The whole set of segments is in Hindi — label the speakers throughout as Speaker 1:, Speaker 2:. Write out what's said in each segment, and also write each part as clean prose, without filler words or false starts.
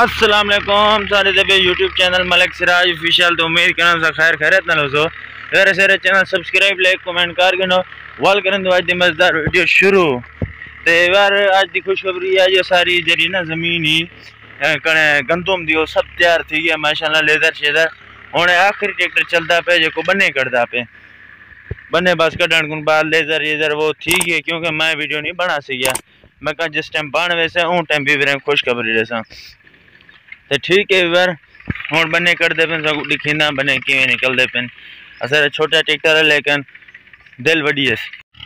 Speaker 1: अस्सलाम वालेकुम सारे दबे YouTube channel Malik Siraj official. तो उम्मीद करना सा खैर खैरत ना लो मेरे सारे चैनल सब्सक्राइब लाइक कमेंट कर गिनो वाल करन आज दी मजेदार वीडियो शुरू। ते यार आज दी खुशखबरी है जो सारी जरी ना जमीन ही कने गंदम दी सब तैयार थी गया माशाल्लाह। लेदर शेदर हुण आखिरी ट्रैक्टर चलदा पे जो बन्ने कटदा पे बन्ने बस कढ़न को बाद लेजर येजर वो थी गए क्योंकि मैं वीडियो नहीं बना सकिया। मैं कहा जिस टाइम बन वैसे उन टाइम भी मेरे खुशखबरी रसा तो ठीक है वीर। हूँ बन्ने कटते पे सब दिखीना बने किवें निकलते पे असर छोटा ट्रैक्टर है लेकिन दिल वडी है।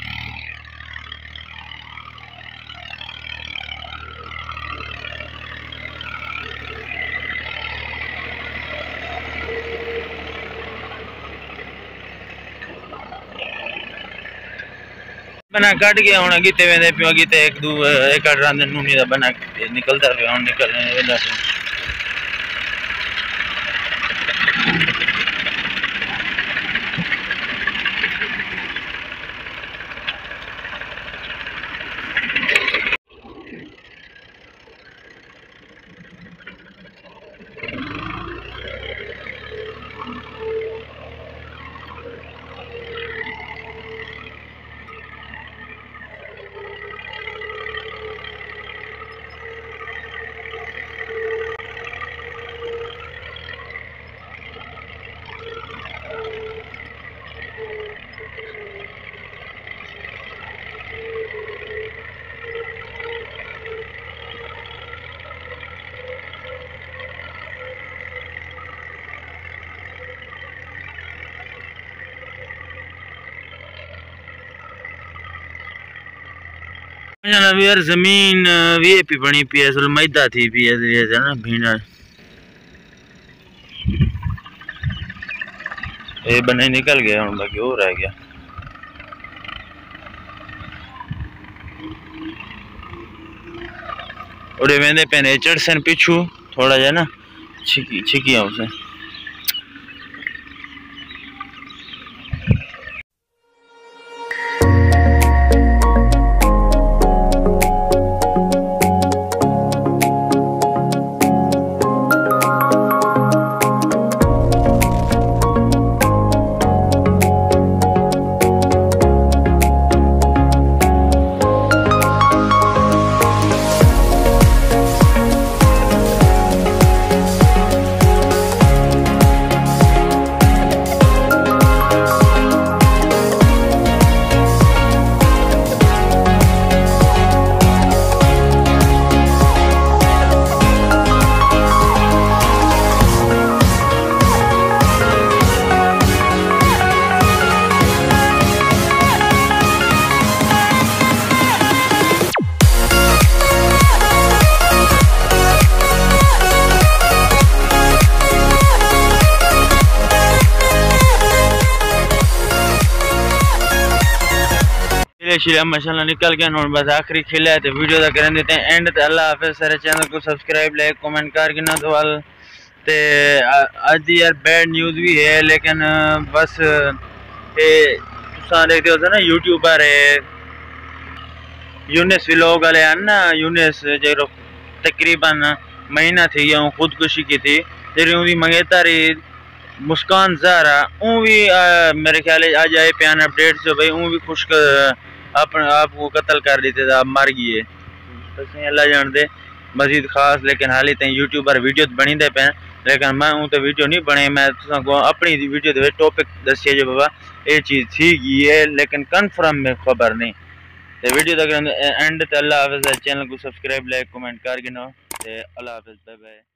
Speaker 1: बना कट गया हूँ अगीते वेंदे पियो अगीते एक दू एक रांद नूनी दा बना निकलता पे हूँ निकलने वेंदा पे। यार जमीन वीआईपी बनी पी है मैदा थी पी है ना भीना ये बने निकल गया हूँ बाकी हो रह गया। उड़े वेंदे पे चढ़सन पिछू थोड़ा जा ना छिकी छिकी उसे शिला माशाल्लाह निकल गया और बस आखिरी खिला है तो वीडियो तक कर देते हैं एंड। तो अल्लाह हाफिज़। सारे चैनल को सब्सक्राइब लाइक कमेंट कर गिना तो वाल ते आज यार बैड न्यूज़ भी है लेकिन बस ये देखते हो ना यूट्यूबर है यूनिस व्लॉग वाले हैं ना यूनिस जो तकरीबन महीना थी गया खुदकुशी की थी तेरी उनकी मंगेतारी मुस्कान ज़ारा ऊँ भी मेरे ख्याल आज आए प्यान अपडेट जो भाई ऊँ भी खुश अपने आप को कत्ल कर दी थे आप मर गई है अल्लाह जान दे मजीद खास। लेकिन हाल ही यूट्यूबर वीडियो बनी दे पे लेकिन मैं हूँ तो वीडियो नहीं बने मैं को अपनी वीडियो दे टॉपिक दसिए जो बाबा ये चीज़ थी गई है लेकिन कन्फर्म में खबर नहीं। तो वीडियो तक एंड। तो अल्लाह हाफिज़। चैनल को सब्सक्राइब लाइक कमेंट कर गिनो। अल्लाह हाफिज़ बाय बाय।